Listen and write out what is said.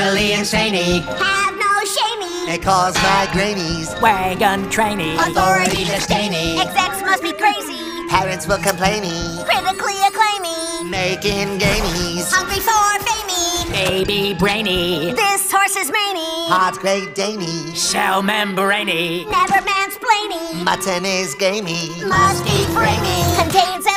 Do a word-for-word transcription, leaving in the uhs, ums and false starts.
totally insane-y. Have no shamey. It cause migraines. Wagon trainee. Authority disdainy. Execs must be crazy. Parents will complainy. Critically acclaimy. Making gamies. Hungry for famey. Baby brainy. This horse is maney. Heart Great Daney. Shell membraney. Never mansplaining. Mutton is gamey. Must be framing. Contains